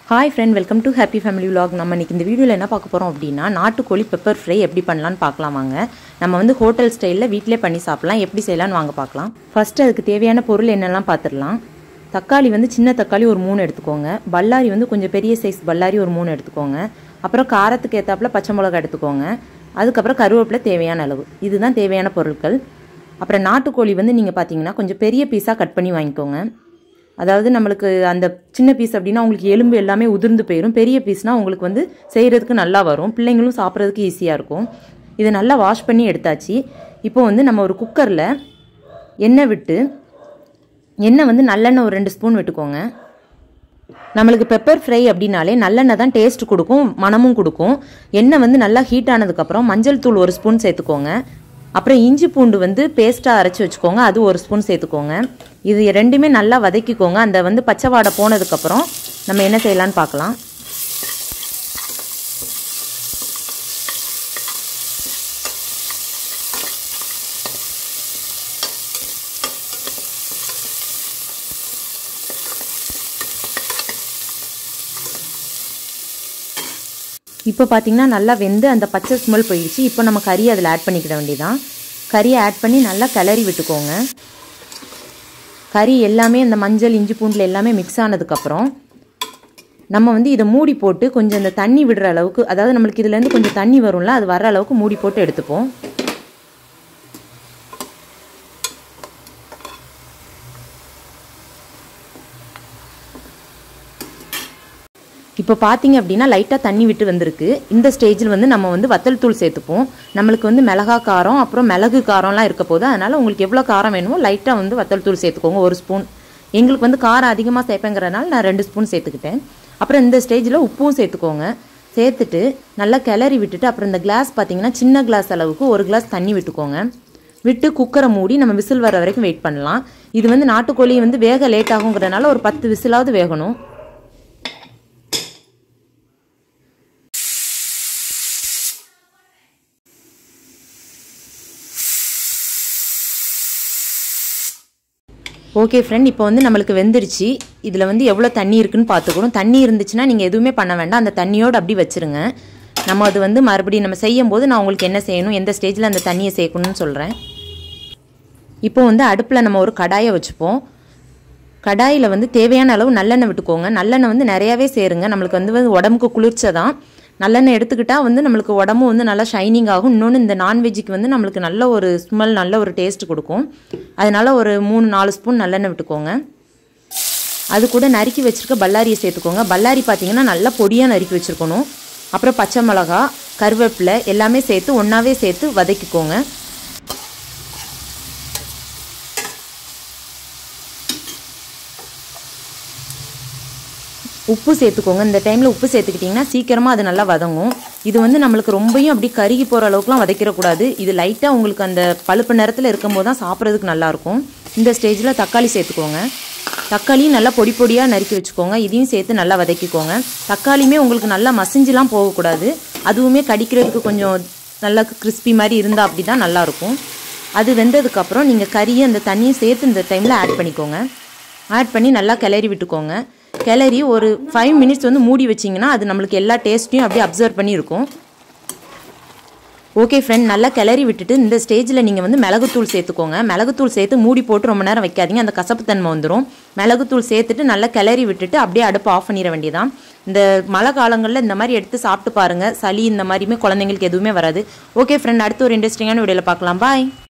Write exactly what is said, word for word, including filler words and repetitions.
Hi friend, welcome to Happy Family Vlog. நம்ம இன்னைக்கு இந்த வீடியோல என்ன பார்க்க போறோம் அப்படினா நாட்டுக்கோழி பெப்பர் ஃப்ரை எப்படி பண்ணலாம்னு பார்க்கலாம் வாங்க. நம்ம வந்து ஹோட்டல் ஸ்டைல்ல வீட்லயே பண்ணி சாப்பிடலாம். எப்படி செய்யலாம்னு வாங்க பார்க்கலாம். ஃபர்ஸ்ட் அதுக்கு தேவையான பொருள் என்னெல்லாம் பார்த்துடலாம். தக்காளி வந்து சின்ன தக்காளி ஒரு மூணு எடுத்துக்கோங்க. பல்லாரி வந்து கொஞ்சம் பெரிய சைஸ் பல்லாரி ஒரு மூணு எடுத்துக்கோங்க. அப்புறம் காரத்துக்கு ஏத்தாப்புல பச்சை மிளகாய் எடுத்துக்கோங்க. அதுக்கு அப்புறம் கருவேப்பிலை தேவையான அளவு. இதுதான் தேவையான பொருட்கள். அப்புறம் நாட்டுக்கோழி வந்து நீங்க பாத்தீங்கன்னா கொஞ்சம் பெரிய பீஸா கட் பண்ணி வாங்கிக்கோங்க. அதாவது நமக்கு அந்த சின்ன பீஸ் அப்படினா உங்களுக்கு எலும்பு எல்லாமே உதிர்ந்து போயிடும். பெரிய பீஸ்னா உங்களுக்கு வந்து செய்யிறதுக்கு நல்லா வரும். பிள்ளைங்களும் சாப்பிடுறதுக்கு ஈஸியா இருக்கும். இத நல்லா வாஷ் பண்ணி எடுத்தாச்சு. இப்போ வந்து நம்ம ஒரு குக்கர்ல எண்ணெய் விட்டு எண்ணெய் வந்து நல்லெண்ணெய் ஒரு ரெண்டு ஸ்பூன் விட்டுக்கோங்க. நமக்கு பெப்பர் ஃப்ரை அப்படினாலே நல்லெண்ணெய் தான் டேஸ்ட் கொடுக்கும், மணமும் கொடுக்கும். எண்ணெய் வந்து நல்லா ஹீட் ஆனதுக்கு அப்புறம் மஞ்சள் தூள் ஒரு ஸ்பூன் சேர்த்துக்கோங்க. அப்புறம் இஞ்சி பூண்டு வந்து பேஸ்டா அரைச்சு வச்சுக்கோங்க. அது ஒரு ஸ்பூன் சேர்த்துக்கோங்க. இது ரெண்டுமே நல்லா வதக்கிக்கோங்க. அந்த வந்து பச்சை வாடை போனதுக்கு அப்புறம் நம்ம என்ன செய்யலாம்னு பார்க்கலாம். இப்போ பார்த்தீங்கன்னா நல்லா வெந்து அந்த பச்சை ஸ்மெல் போயிடுச்சு. இப்போ நம்ம கறி அதில் ஆட் பண்ணிக்கிட வேண்டியதான். கறியை ஆட் பண்ணி நல்லா கிளறி விட்டுக்கோங்க. கறி எல்லாமே அந்த மஞ்சள் இஞ்சி பூண்டில் எல்லாமே மிக்ஸ் ஆனதுக்கப்புறம் நம்ம வந்து இதை மூடி போட்டு கொஞ்சம் அந்த தண்ணி விடுற அளவுக்கு, அதாவது நம்மளுக்கு இதுலேருந்து கொஞ்சம் தண்ணி வரும்ல, அது வர அளவுக்கு மூடி போட்டு எடுத்துப்போம். இப்போ பார்த்தீங்க அப்படின்னா லைட்டாக தண்ணி விட்டு வந்திருக்கு. இந்த ஸ்டேஜில் வந்து நம்ம வந்து வத்தல் தூள் சேர்த்துப்போம். நம்மளுக்கு வந்து மிளகா காரம் அப்புறம் மிளகு காரம்லாம் இருக்க போது, அதனால் உங்களுக்கு எவ்வளோ காரம் வேணுமோ லைட்டாக வந்து வத்தல் தூள் சேர்த்துக்கோங்க. ஒரு ஸ்பூன். எங்களுக்கு வந்து காரம் அதிகமாக சேர்ப்பேங்கிறதுனால நான் ரெண்டு ஸ்பூன் சேர்த்துக்கிட்டேன். அப்புறம் இந்த ஸ்டேஜில் உப்பும் சேர்த்துக்கோங்க. சேர்த்துட்டு நல்லா கிளறி விட்டுட்டு அப்புறம் இந்த கிளாஸ் பார்த்தீங்கன்னா சின்ன கிளாஸ் அளவுக்கு ஒரு கிளாஸ் தண்ணி விட்டுக்கோங்க. விட்டு குக்கரை மூடி நம்ம விசில் வர வரைக்கும் வெயிட் பண்ணலாம். இது வந்து நாட்டுக்கோழி வந்து வேக லேட் ஆகுங்கிறதுனால ஒரு பத்து விசிலாவது வேகணும். ஓகே ஃப்ரெண்ட், இப்போ வந்து நம்மளுக்கு வெந்துருச்சு. இதில் வந்து எவ்வளோ தண்ணி இருக்குன்னு பார்த்துக்கணும். தண்ணி இருந்துச்சுன்னா நீங்கள் எதுவுமே பண்ண வேண்டாம். அந்த தண்ணியோடு அப்படி வச்சுருங்க. நம்ம அது வந்து மறுபடியும் நம்ம செய்யும் போது நான் உங்களுக்கு என்ன செய்யணும், எந்த ஸ்டேஜில் அந்த தண்ணியை சேர்க்கணும்னு சொல்கிறேன். இப்போ வந்து அடுப்பில் நம்ம ஒரு கடாயை வச்சுப்போம். கடாயில் வந்து தேவையான அளவு நல்லெண்ணெய் விட்டுக்கோங்க. நல்லெண்ணெய் வந்து நிறையாவே சேருங்க. நம்மளுக்கு வந்து உடம்புக்கு குளிர்ச்சி தான். நல்லெண்ணெய் எடுத்துக்கிட்டால் வந்து நம்மளுக்கு உடம்பு வந்து நல்லா ஷைனிங் ஆகும். இன்னொன்று இந்த நான்வெஜ்ஜுக்கு வந்து நம்மளுக்கு நல்ல ஒரு ஸ்மெல், நல்ல ஒரு டேஸ்ட் கொடுக்கும். அதனால் ஒரு மூணு நாலு ஸ்பூன் நல்லெண்ணெய் விட்டுக்கோங்க. அது கூட நறுக்கி வச்சுருக்க பல்லாரியை சேர்த்துக்கோங்க. பல்லாரி பார்த்தீங்கன்னா நல்லா பொடியாக நறுக்கி வச்சுருக்கணும். அப்புறம் பச்சை மிளகா, கருவேப்பிலை எல்லாமே சேர்த்து ஒன்றாவே சேர்த்து வதக்கிக்கோங்க. உப்பு சேர்த்துக்கோங்க. இந்த டைமில் உப்பு சேர்த்துக்கிட்டிங்கன்னா சீக்கிரமாக அது நல்லா வதங்கும். இது வந்து நம்மளுக்கு ரொம்பவும் அப்படி கருகி போகிற அளவுக்குலாம் வதக்கிடக்கூடாது. இது லைட்டாக உங்களுக்கு அந்த பழுப்பு நேரத்தில் இருக்கும் போது தான் சாப்பிட்றதுக்கு நல்லாயிருக்கும். இந்த ஸ்டேஜில் தக்காளி சேர்த்துக்கோங்க. தக்காளியும் நல்லா பொடி பொடியாக நறுக்கி வச்சுக்கோங்க. இதையும் சேர்த்து நல்லா வதக்கிக்கோங்க. தக்காளியுமே உங்களுக்கு நல்லா மசிஞ்சுலாம் போகக்கூடாது. அதுவுமே கடிக்கிறதுக்கு கொஞ்சம் நல்லா கிறிஸ்பி மாதிரி இருந்தால் அப்படி தான் நல்லாயிருக்கும். அது வெந்ததுக்கப்புறம் நீங்கள் கறியை அந்த தண்ணியும் சேர்த்து இந்த டைமில் ஆட் பண்ணிக்கோங்க. ஆட் பண்ணி நல்லா கிளறி விட்டுக்கோங்க. கிளறி ஒரு ஃபைவ் மினிட்ஸ் வந்து மூடி வச்சிங்கன்னா அது நம்மளுக்கு எல்லா டேஸ்ட்டையும் அப்படியே அப்சர்வ் பண்ணி இருக்கும். ஓகே ஃப்ரெண்ட், நல்லா கிளறி விட்டுட்டு இந்த ஸ்டேஜில் நீங்கள் வந்து மிளகுத்தூள் சேர்த்துக்கோங்க. மிளகுத்தூள் சேர்த்து மூடி போட்டு ரொம்ப நேரம் வைக்காதீங்க, அந்த கசப்பு தன்மை வந்துடும். மிளகுத்தூள் சேர்த்துட்டு நல்லா கிளறி விட்டுட்டு அப்படியே அடுப்பு ஆஃப் பண்ணிட வேண்டியதான். இந்த மழை காலங்களில் இந்த மாதிரி எடுத்து சாப்பிட்டு பாருங்கள். சளி இந்த மாதிரியுமே குழந்தைங்களுக்கு எதுவுமே வராது. ஓகே ஃப்ரெண்ட், அடுத்து ஒரு இன்ட்ரெஸ்டிங்கான வீடியோவில் பார்க்கலாம். பாய்.